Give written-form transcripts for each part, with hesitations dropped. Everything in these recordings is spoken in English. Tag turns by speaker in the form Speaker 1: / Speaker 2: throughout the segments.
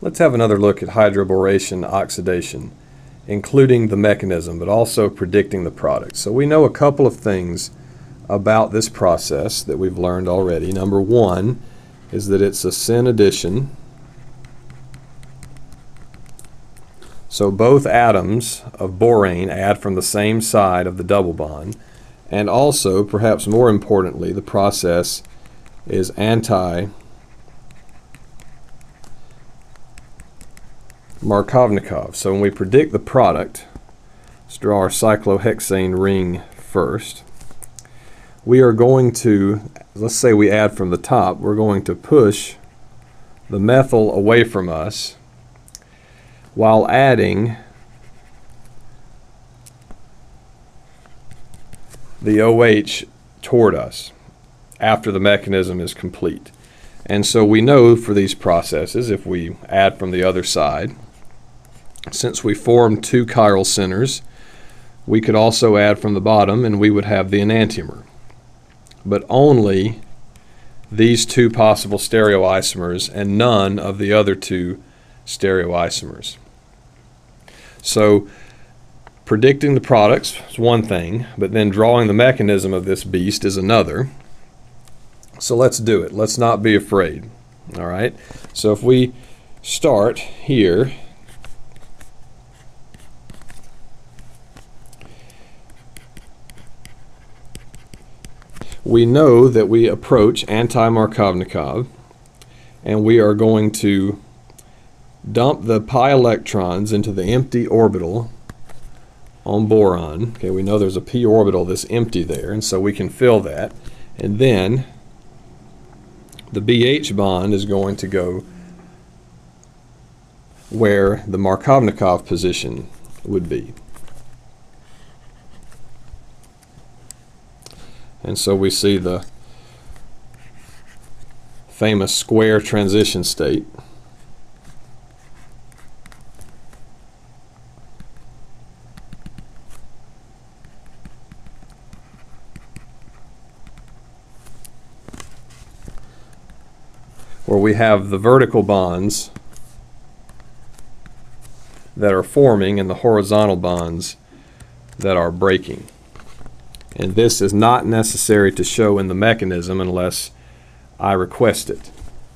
Speaker 1: Let's have another look at hydroboration oxidation, including the mechanism, but also predicting the product. So we know a couple of things about this process that we've learned already. Number one is that it's a syn addition. So both atoms of borane add from the same side of the double bond. And also, perhaps more importantly, the process is anti-Markovnikov. So when we predict the product, let's draw our cyclohexane ring first. We are going to, let's say we add from the top, we're going to push the methyl away from us while adding the OH toward us after the mechanism is complete. And so we know for these processes, if we add from the other side, since we formed two chiral centers, we could also add from the bottom and we would have the enantiomer. But only these two possible stereoisomers and none of the other two stereoisomers. So predicting the products is one thing, but then drawing the mechanism of this beast is another. So let's do it. Let's not be afraid. All right. So if we start here, we know that we approach anti-Markovnikov, and we are going to dump the pi electrons into the empty orbital on boron. Okay, we know there's a p orbital that's empty there, and so we can fill that. And then the BH bond is going to go where the Markovnikov position would be. And so we see the famous square transition state. Where we have the vertical bonds that are forming and the horizontal bonds that are breaking. And this is not necessary to show in the mechanism unless I request it.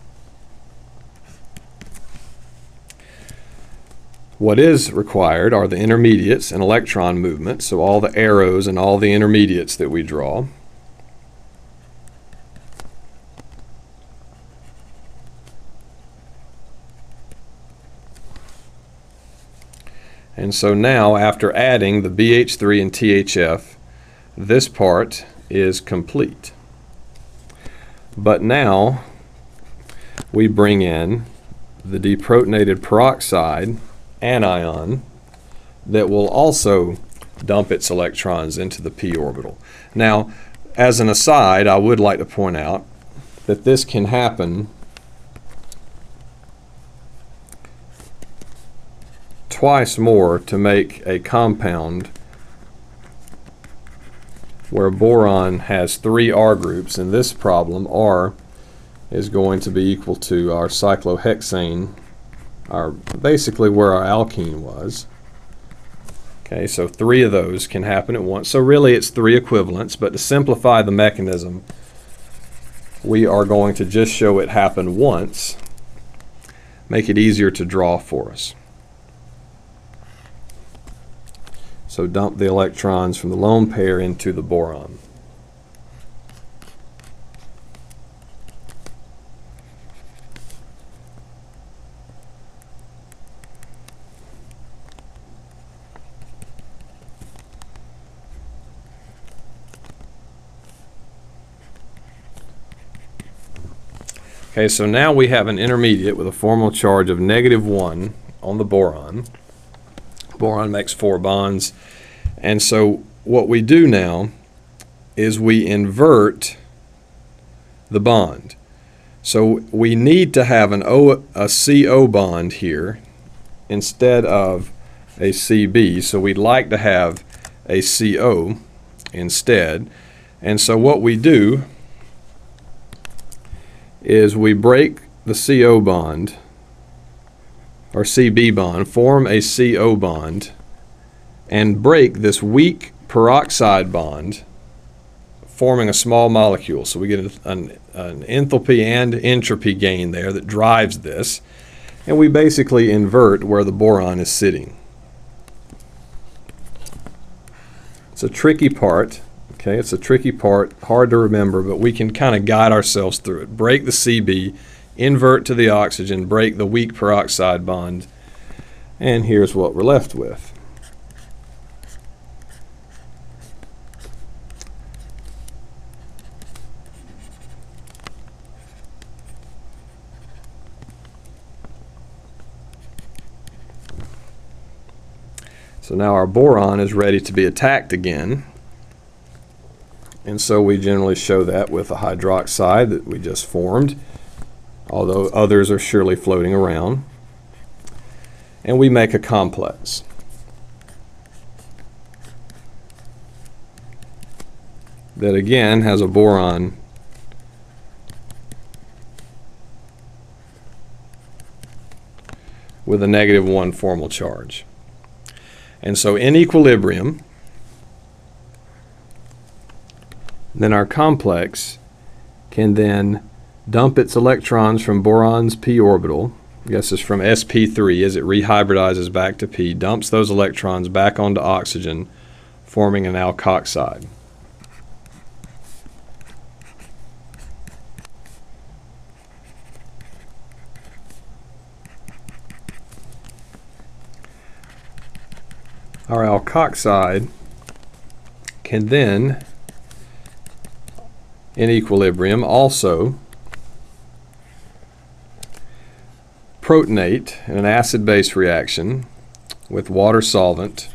Speaker 1: What is required are the intermediates and electron movement, so all the arrows and all the intermediates that we draw. And so now, after adding the BH3 and THF, this part is complete. But now we bring in the deprotonated peroxide anion that will also dump its electrons into the p orbital. Now, as an aside, I would like to point out that this can happen twice more to make a compound where boron has 3 R groups. In this problem, R is going to be equal to our cyclohexane, basically where our alkene was. Okay, so 3 of those can happen at once. So really it's 3 equivalents, but to simplify the mechanism, we are going to just show it happen once, make it easier to draw for us. So dump the electrons from the lone pair into the boron. Okay, so now we have an intermediate with a formal charge of -1 on the boron. Boron makes 4 bonds, and so what we do now is we invert the bond. So we need to have a CO bond here instead of a CB, so we'd like to have a CO instead. And so what we do is we break the CO bond or CB bond, form a CO bond, and break this weak peroxide bond, forming a small molecule. So we get an enthalpy and entropy gain there that drives this, and we basically invert where the boron is sitting. It's a tricky part. Okay, it's a tricky part, hard to remember, but we can kind of guide ourselves through it. Break the CB, invert to the oxygen, break the weak peroxide bond, and here's what we're left with. So now our boron is ready to be attacked again. And so we generally show that with a hydroxide that we just formed, although others are surely floating around. And we make a complex. That again has a boron with a -1 formal charge. And so in equilibrium, then our complex can then dump its electrons from boron's p orbital. I guess it's from sp3 as it rehybridizes back to p, dumps those electrons back onto oxygen, forming an alkoxide. Our alkoxide can then, in equilibrium, also protonate in an acid-base reaction with water solvent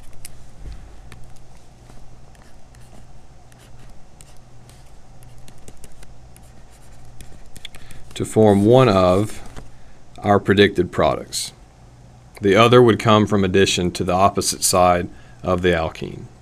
Speaker 1: to form one of our predicted products. The other would come from addition to the opposite side of the alkene.